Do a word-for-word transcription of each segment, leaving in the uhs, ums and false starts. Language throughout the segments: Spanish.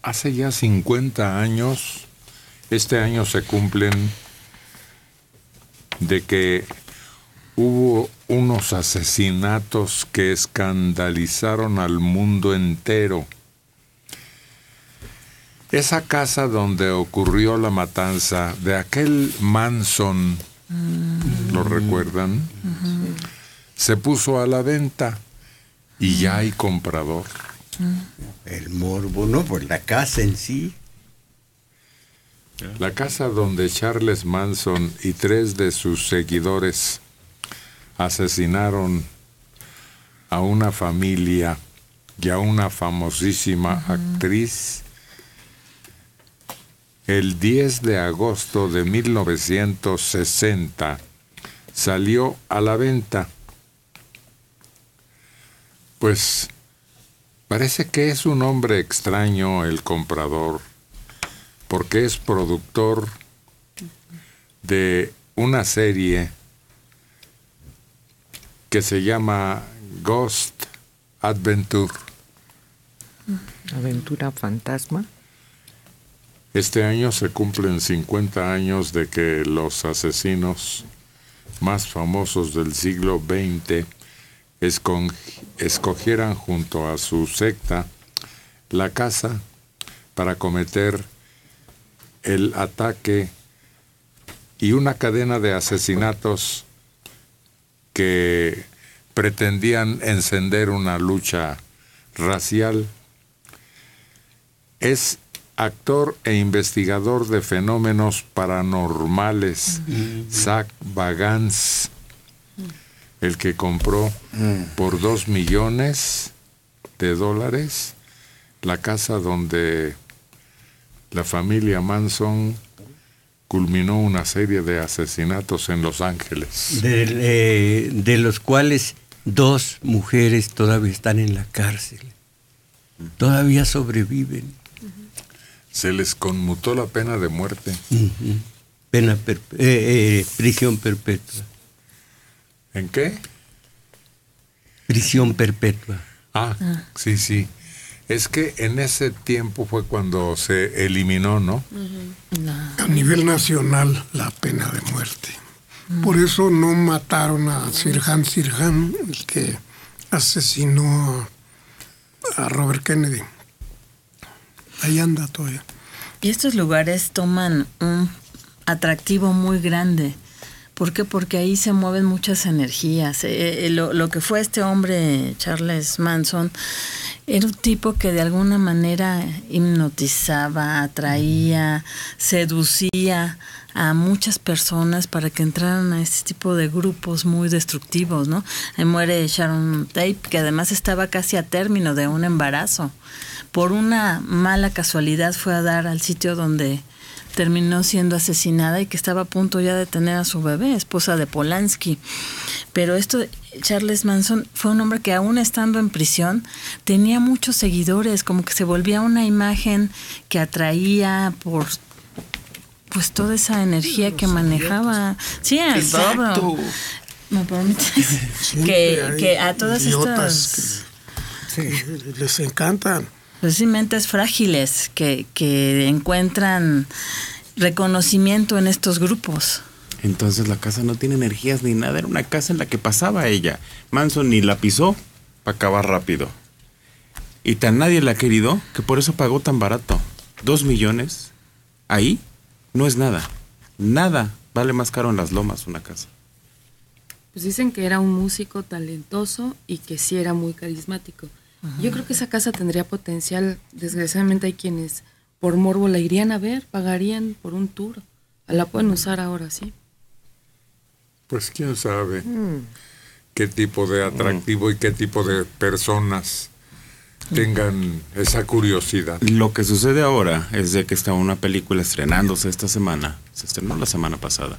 hace ya cincuenta años, este año se cumplen, de que hubo unos asesinatos que escandalizaron al mundo entero. Esa casa donde ocurrió la matanza de aquel Manson, mm. ¿lo recuerdan? Uh-huh. Se puso a la venta y ya hay comprador. El morbo, ¿no? Por la casa en sí. La casa donde Charles Manson y tres de sus seguidores asesinaron a una familia y a una famosísima uh-huh. actriz el diez de agosto de mil novecientos sesenta salió a la venta. Pues parece que es un hombre extraño el comprador, porque es productor de una serie que se llama Ghost Adventure. Aventura fantasma. Este año se cumplen cincuenta años de que los asesinos más famosos del siglo veinte esco- escogieran junto a su secta la casa para cometer el ataque y una cadena de asesinatos que pretendían encender una lucha racial. Es actor e investigador de fenómenos paranormales, mm-hmm. Zak Bagans, el que compró mm. por dos millones de dólares la casa donde la familia Manson culminó una serie de asesinatos en Los Ángeles. De, eh, de los cuales dos mujeres todavía están en la cárcel. Todavía sobreviven. Se les conmutó la pena de muerte. Uh-huh. Pena perpe- eh, eh, prisión perpetua. ¿En qué? Prisión perpetua. Ah, ah, sí, sí. Es que en ese tiempo fue cuando se eliminó, ¿no? Uh-huh. No. A nivel nacional, la pena de muerte. Uh-huh. Por eso no mataron a Sirhan Sirhan, el que asesinó a Robert Kennedy. Ahí anda todavía. Y estos lugares toman un atractivo muy grande. ¿Por qué? Porque ahí se mueven muchas energías. Eh, lo, lo que fue este hombre, Charles Manson, era un tipo que de alguna manera hipnotizaba, atraía, seducía a muchas personas para que entraran a este tipo de grupos muy destructivos, ¿no? Ahí muere Sharon Tate, que además estaba casi a término de un embarazo. Por una mala casualidad fue a dar al sitio donde terminó siendo asesinada y que estaba a punto ya de tener a su bebé, esposa de Polanski. Pero esto, Charles Manson fue un hombre que aún estando en prisión tenía muchos seguidores, como que se volvía una imagen que atraía por pues toda esa energía que manejaba. Sí, el dobro. ¿Me permites? que, que a todas estas... Que, sí, les encantan. Pues sí, mentes frágiles que, que encuentran reconocimiento en estos grupos. Entonces la casa no tiene energías ni nada, era una casa en la que pasaba ella. Manson ni la pisó para acabar rápido. Y tan nadie la ha querido que por eso pagó tan barato. Dos millones, ahí no es nada. Nada vale más caro en las lomas una casa. Pues dicen que era un músico talentoso y que sí era muy carismático. Ajá. Yo creo que esa casa tendría potencial. Desgraciadamente hay quienes por morbo la irían a ver, pagarían por un tour. La pueden usar ahora, sí. Pues quién sabe mm. qué tipo de atractivo mm. y qué tipo de personas tengan esa curiosidad. Lo que sucede ahora es de que está una película estrenándose esta semana, se estrenó la semana pasada,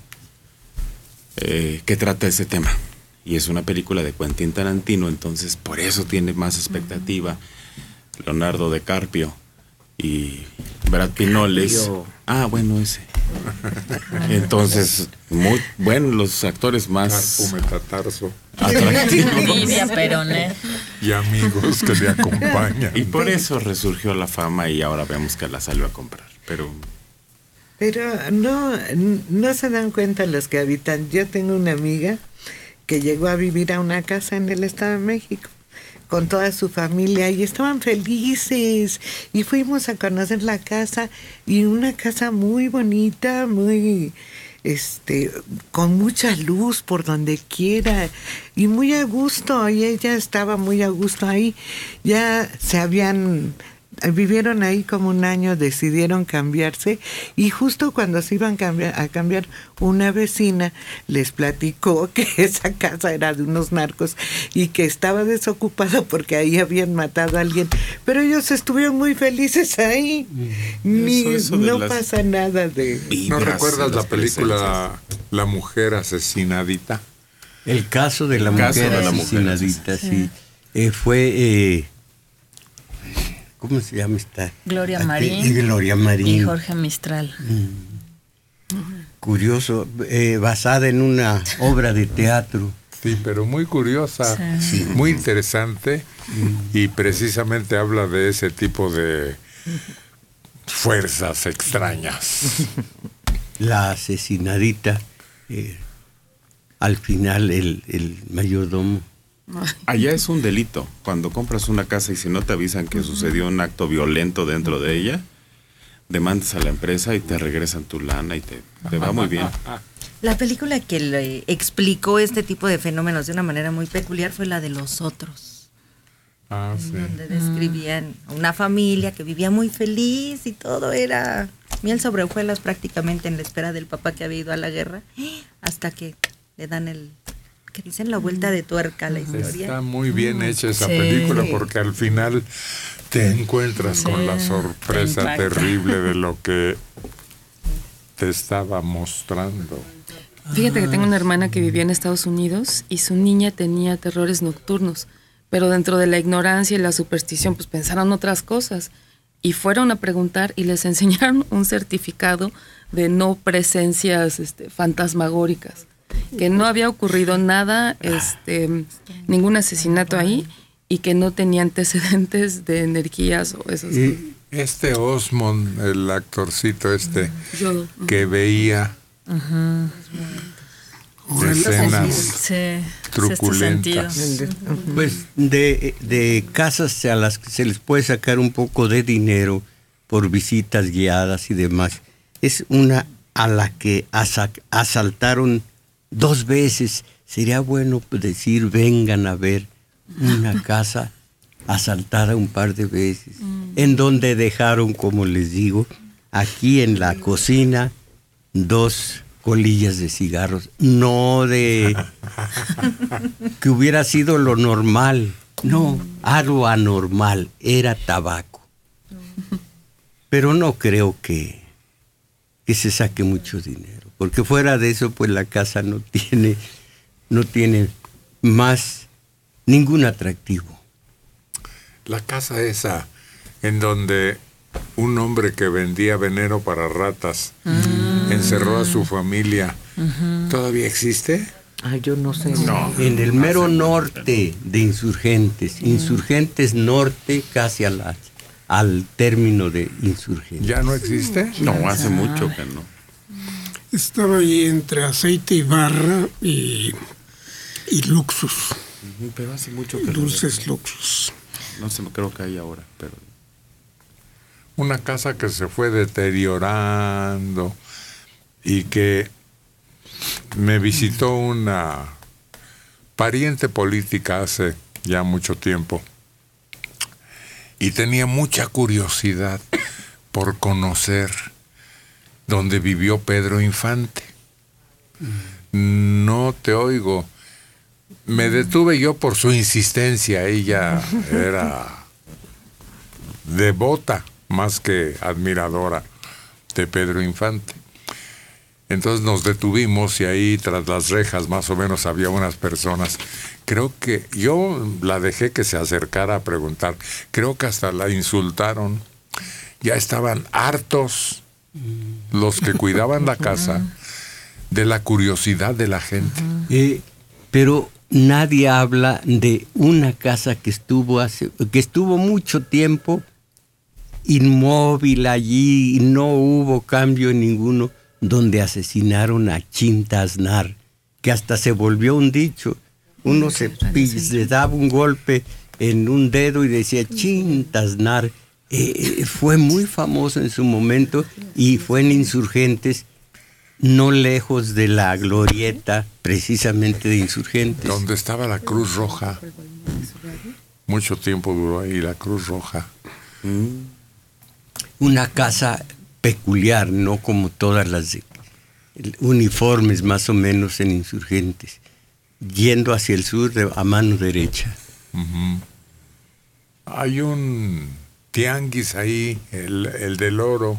eh, que trata ese tema. Y es una película de Quentin Tarantino, entonces por eso tiene más expectativa. Leonardo DiCaprio y Brad Pinoles. Yo. Ah, bueno, ese. Entonces, muy bueno, los actores más Metatarso atractivos. Lidia Peroné. y amigos que le acompañan. Y por eso resurgió la fama y ahora vemos que la salió a comprar. Pero Pero no, no se dan cuenta los que habitan. Yo tengo una amiga que llegó a vivir a una casa en el Estado de México con toda su familia y estaban felices y fuimos a conocer la casa y una casa muy bonita, muy este con mucha luz por donde quiera y muy a gusto, y ella estaba muy a gusto ahí. Ya se habían vivieron ahí como un año, decidieron cambiarse y justo cuando se iban cambiar, a cambiar, una vecina les platicó que esa casa era de unos narcos y que estaba desocupada porque ahí habían matado a alguien, pero ellos estuvieron muy felices ahí. Ni, Eso, eso de no las pasa nada de... ¿No vibras, recuerdas la las película La mujer asesinadita? El caso de la El caso mujer de la mujer asesinadita, sí. Eh, fue, eh, ¿cómo se llama esta? Gloria Aquí- Marín Gloria Marín. y Jorge Mistral. Curioso, eh, basada en una obra de teatro. Sí, pero muy curiosa, Sí. muy interesante, y precisamente habla de ese tipo de fuerzas extrañas. La asesinadita, eh, al final el, el mayordomo. allá es un delito. Cuando compras una casa y si no te avisan que sucedió un acto violento dentro de ella, demandas a la empresa y te regresan tu lana y te, te va muy bien. La película que le explicó este tipo de fenómenos de una manera muy peculiar fue la de Los Otros, Ah, sí. donde describían a una familia que vivía muy feliz y todo era miel sobre hojuelas prácticamente en la espera del papá que había ido a la guerra, hasta que le dan el, que dicen la vuelta de tuerca a la Está historia. muy bien hecha esa Sí. película, porque al final te encuentras Sí, con la te sorpresa impacta. terrible de lo que te estaba mostrando. Fíjate que tengo una hermana que vivía en Estados Unidos y su niña tenía terrores nocturnos, pero dentro de la ignorancia y la superstición pues pensaron otras cosas y fueron a preguntar y les enseñaron un certificado de no presencias este, fantasmagóricas, que no había ocurrido nada, este, ningún asesinato ahí y que no tenía antecedentes de energías o esos. Y Este Osmond, el actorcito este, Yo, que veía O el- escenas Sí, truculentas. sexto sentido. pues de, de casas a las que se les puede sacar un poco de dinero por visitas guiadas y demás. Es una a la que asa- asaltaron dos veces. Sería bueno decir, vengan a ver una casa asaltada un par de veces, en donde dejaron, como les digo, aquí en la cocina, dos colillas de cigarros, no de que hubiera sido lo normal, no, algo anormal, era tabaco. Pero no creo que, que se saque mucho dinero, porque fuera de eso, pues la casa no tiene, no tiene más ningún atractivo. La casa esa en donde un hombre que vendía veneno para ratas encerró a su familia, ¿todavía existe? Ay, yo no sé. No. En el mero norte de Insurgentes, Insurgentes Norte, casi a la, al término de Insurgentes. ¿Ya no existe? No, hace mucho que no. Estaba ahí entre Aceite y Barra y, y Luxus, Ujú, Pero hace mucho que no. Dulces Luxus. No sé, creo que hay ahora, pero Una casa que se fue deteriorando y que me visitó una pariente política hace ya mucho tiempo y tenía mucha curiosidad por conocer dónde vivió Pedro Infante. No te oigo. Me detuve yo por su insistencia. Ella era devota más que admiradora de Pedro Infante. Entonces nos detuvimos y ahí tras las rejas más o menos había unas personas. Creo que yo la dejé que se acercara a preguntar. Creo que hasta la insultaron. ya estaban hartos los que cuidaban la casa de la curiosidad de la gente. Eh, pero nadie habla de una casa que estuvo hace, que estuvo mucho tiempo inmóvil allí y no hubo cambio ninguno, donde asesinaron a Chinta Aznar, que hasta se volvió un dicho. Uno se, se daba un golpe en un dedo y decía Chinta Aznar. Eh, fue muy famoso en su momento y fue en Insurgentes, no lejos de la glorieta precisamente de Insurgentes. Donde estaba la Cruz Roja. Mucho tiempo duró ahí la Cruz Roja. Mm. Una casa peculiar, no como todas las de, uniformes más o menos en Insurgentes, yendo hacia el sur de, a mano derecha. Uh-huh. Hay un tianguis ahí, el, el del oro.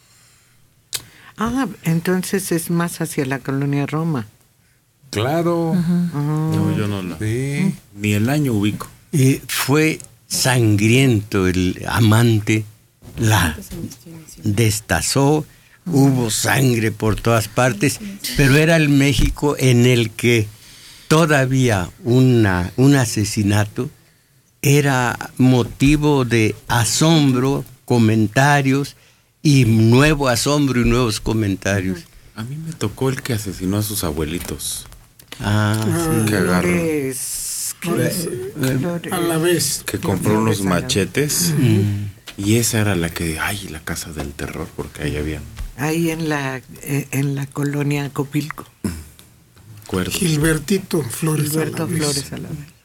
Ah, entonces es más hacia la colonia Roma. Claro. Uh-huh. Uh-huh. No, yo no la. Sí. Ni el año ubico. Eh, fue sangriento el amante, la destazó, hubo sangre por todas partes, pero era el México en el que todavía una, un asesinato era motivo de asombro, comentarios y nuevo asombro y nuevos comentarios. A mí me tocó el que asesinó a sus abuelitos. Ah, sí. Que agarró. Flores, A la vez. Que compró unos Flores a la- machetes. Mm. Y esa era la que, ay, la casa del terror, porque ahí había. Ahí en la eh, en la colonia Copilco. Acuerdo. Gilbertito Flores. Gilberto a la vez. Flores a la vez.